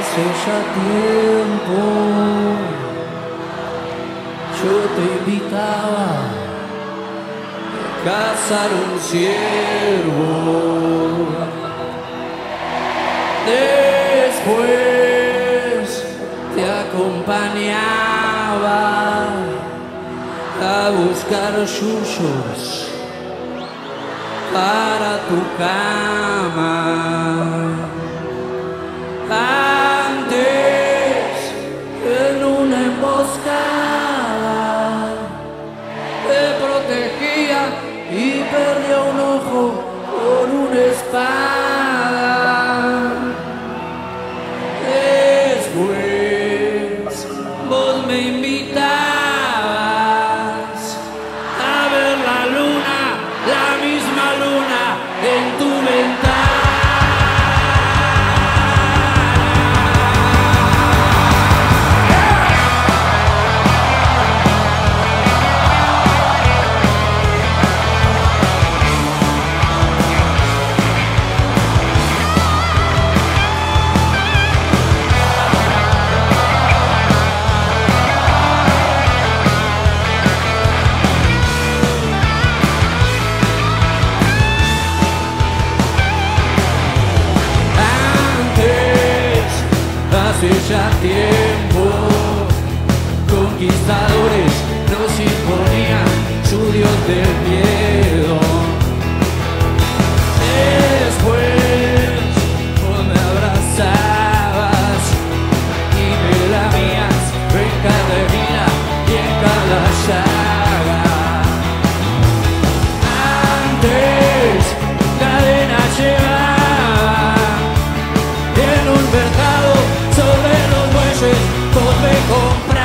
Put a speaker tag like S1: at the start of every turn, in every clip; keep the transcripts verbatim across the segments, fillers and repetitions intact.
S1: Hace ya tiempo yo te invitaba a cazar un ciervo. Después te acompañaba a buscar yuyos para tu cama. Antes, en una emboscada, te protegía y perdía un ojo con una espada. Después, vos me invitabas a ver la luna, la misma luna en tu ventana. Hace ya tiempo, conquistadores nos imponían su dios del miedo. Después, vos me abrazabas y me lamías en cada herida y en cada llaga. Antes, cadena llevaba en un mercado. Sobre los bueyes vos me compras.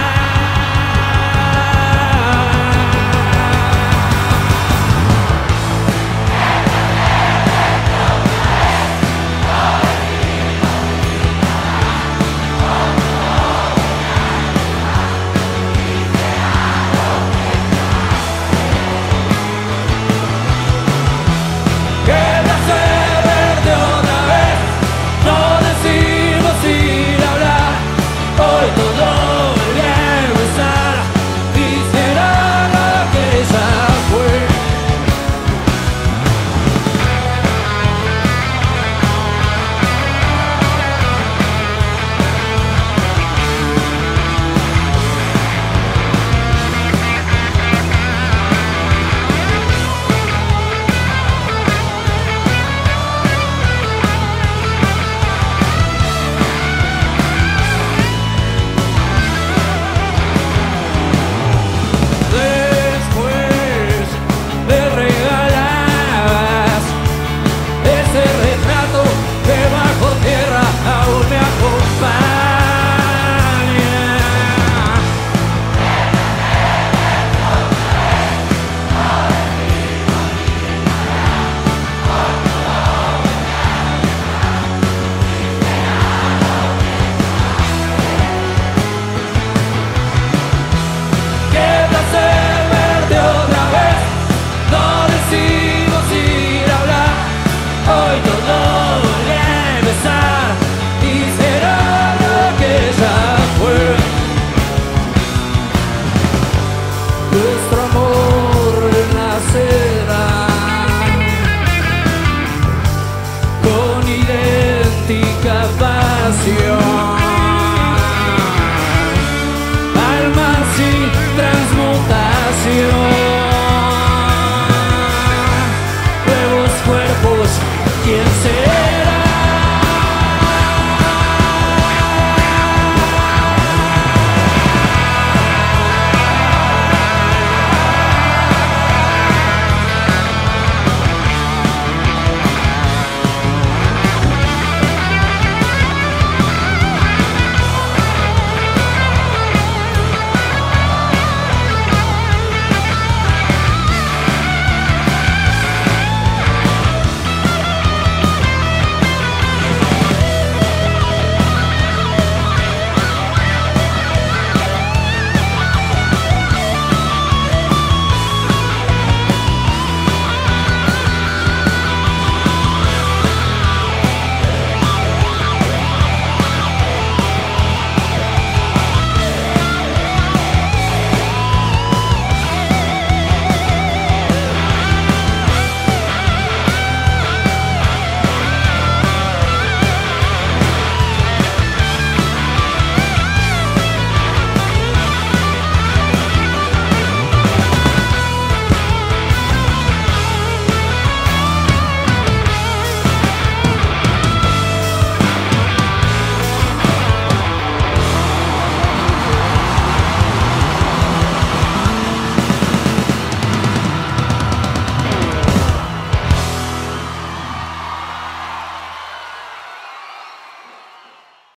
S1: Nuestro amor nacerá con idéntica pasión, alma sin transmutación, nuevos cuerpos, ¿quién será?